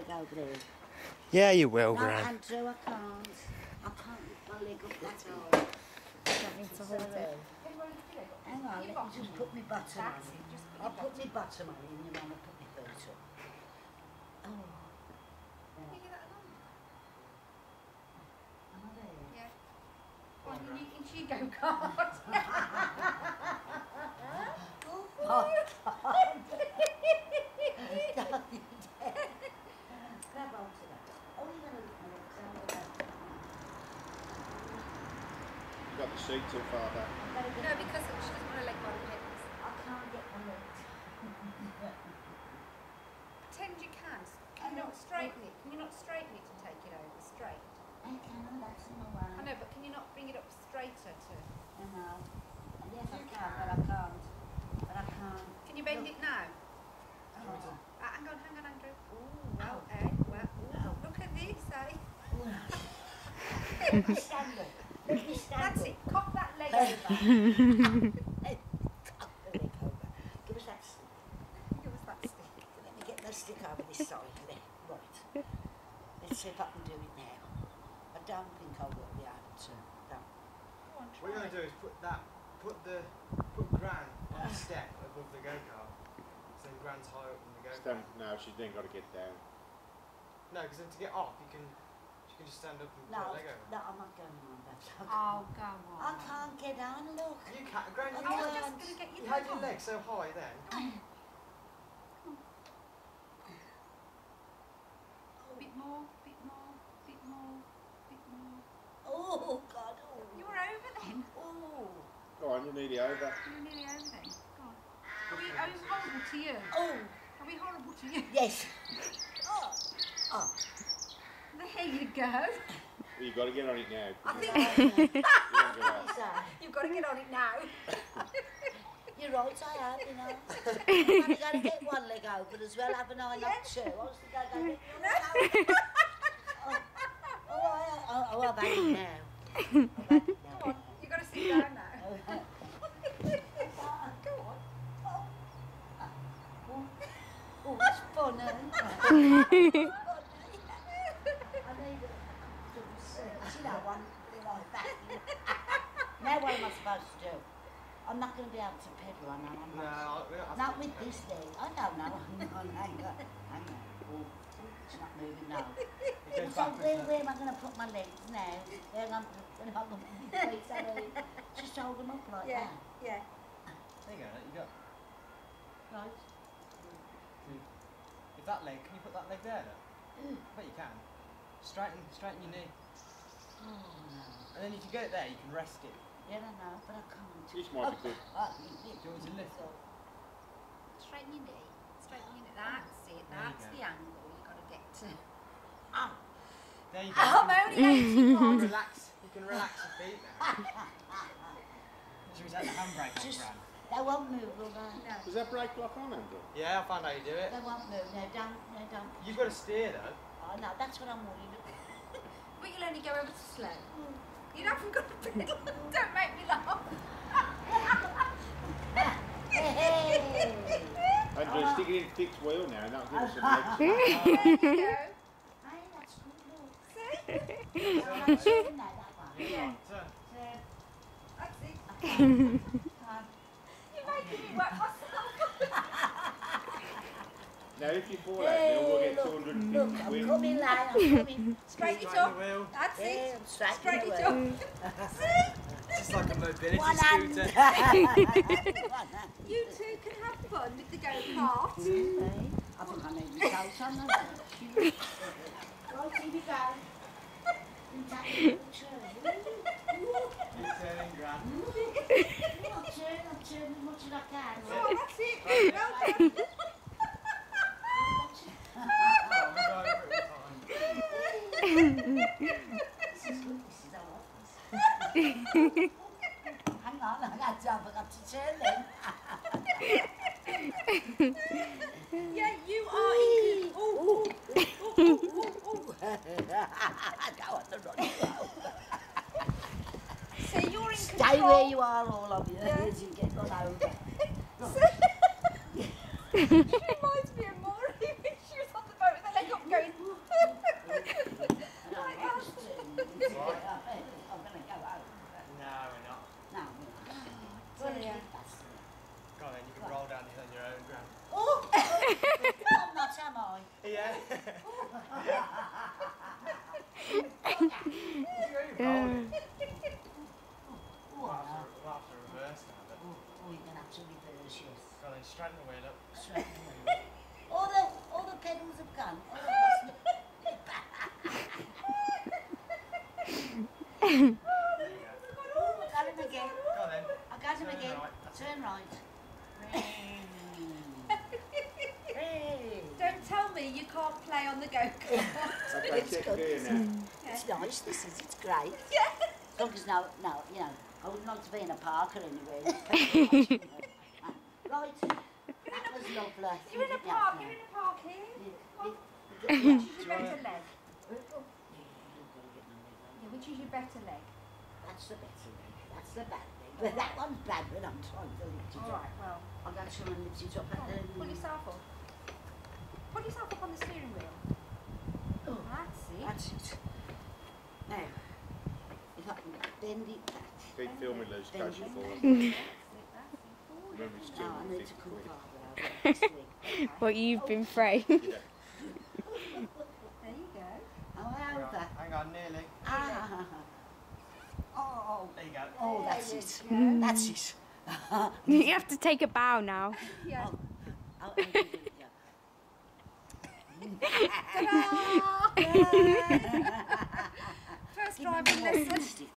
over there. Yeah, you will, No, Gran. Andrew, I can't. I can't lift my leg up that high. Don't need to hold it. Hang on, let me just put my bottom on. I'll put my bottom on and you want to put my feet up. Oh. Can you get that along? Am I there? Yeah. Go on, into your go-kart. Oh, grab onto that. Oh, you're going to lift my legs out. You got the seat too far back. No, because she doesn't want to leg by the hips. I can't get my legs. Pretend you can. Can you not straighten it? Can you not straighten it and take it over straight? I can't, that's in my way. I know, but can you not bring it up straighter to... I know. Yes, I can, but I can't. But I can't. Can you bend it now? Oh. Hang on, Andrew. Ooh, well, well, ooh, look at this, eh? Let me stand up. Let me stand That's up. it. Cock that leg over. Cock the leg over. Give us that stick. Give us that stick. Let me get the stick over this side there. Right. Let's see if I can do it now. I don't think I will be able to. No. Go on, What you're try. going to do is put Gran on the step above the go-kart. So then Gran's higher up than the go-kart. No, she's then got to get down. No, because then to get off, she can just stand up and put No, her leg over. no, I'm not going on that. Oh, go on. I can't get on, look. You can't, Gran, you I was can't. just going to get You you had leg your on. legs so high then. Bit more, bit more, bit more, bit more. Oh, God. Oh. You were over then. Oh. Go on, you're nearly over. You were nearly over then. Go on. Are we horrible to you? Oh. Are we horrible to you? Yes. Oh. Oh. There you go. Well, you've got to get on it now. I think You won't get off. you've got to get on it now. You're right, I have, you know. I've got to get one leg over as well, haven't I? Not two. I was thinking I've got to Oh, I've had it now. I've had it now. Come on, you've got to sit down now. Go on. Oh, it's fun, isn't it? I need a see that one like that. Now what am I supposed to do? I'm not going to be able to pedal on that. I'm No, not. we don't have Not to. with this thing. I don't know. Hang on. Hang on. Oh, it's not moving now. It goes So backwards where am I going to put my legs now? Where am I going to put my feet? Just hold them up like Yeah, that. yeah. There you go, you got. Right. If that leg, can you put that leg there though? I bet you can. Straighten your knee. Oh, no. And then if you get it there, you can rest it. Yeah, I know, but I can't. This might be good. Do you want me to lift it? Straighten your knee. Straighten your knee. That's it. That's go. the angle you've got to get to. Oh. There you go. I'm only 81. Relax. You can relax your feet now. Should we take the handbrake off, Just- Gran? They won't move, will they? No. Does that brake lock on, Andrew? Yeah, I'll find out how you do it. They won't move. No, don't. You've got to steer though. Oh, no, that's what I'm worried about. But you'll only go ever so slow. You haven't got to pedal. Don't make me laugh. Hey! Andrew, stick it in fixed wheel now, and that'll give us some legs. There you go. Hey, that's good, look. See? I'm not doing that one. Yeah. Turn. That's it. Um, You're making me work myself. Now, if you fall out, then we'll get look, 250 look, I'm quid. coming, lad, I'm coming. Straighten it Straighten up. the wheel. That's Yeah, it. I'm straight Straighten in it the up. way. See? It's just like a mobility One hand. scooter. You two can have fun with the go-kart. I think I need my coat on that. Right, here we go. You tap the little turn. You're turning, Gran. I'm turning as much as I can. Oh, that's it. Well done. Oh, we're going over it all the time. This is how it Hang on, I got to turn then. Yeah, you are in. Oh, I don't want to run. so you're in Stay control. where you are, all of you, Yeah. as you get run over. She reminds me of Maury when she was on the boat with her leg up going. We'll have to reverse now, but Oh, you're going to have to reverse, yes. go then straighten the wheel up. Straight away. All the pedals have gone. All the I got him again. Go then. I got him Turn again. right, that's Turn right. Don't tell me you can't play on the go-kart. Okay, It's check good. here now. It's nice, this is, it's great. Yeah. As long as now, you know, I wouldn't like to be in a park or anywhere. Right, that was lovely. You're in a park. You're in a park here. Yeah. Choose your better leg. Yeah, we choose your better leg. That's the better leg. That's the bad leg. But that one's bad when I'm trying to lift it All up. right. Well, I'm going to try and lift it up at pull yourself up. Pull yourself up on the steering wheel. Oh, That's it. that's it. Now, if I can bend it back. Keep filming those Bend casual it for back. us. That's it. Remember, it's Now I need to 250 come quid. farther over this leg. What you've been framed. Yeah. There you go. Oh, how's that? Hang on, nearly. Ah. Oh, There you go. oh, that's it. go. That's it. You have to take a bow now. Yeah. Oh, there you go. Ta-da! First driving lesson.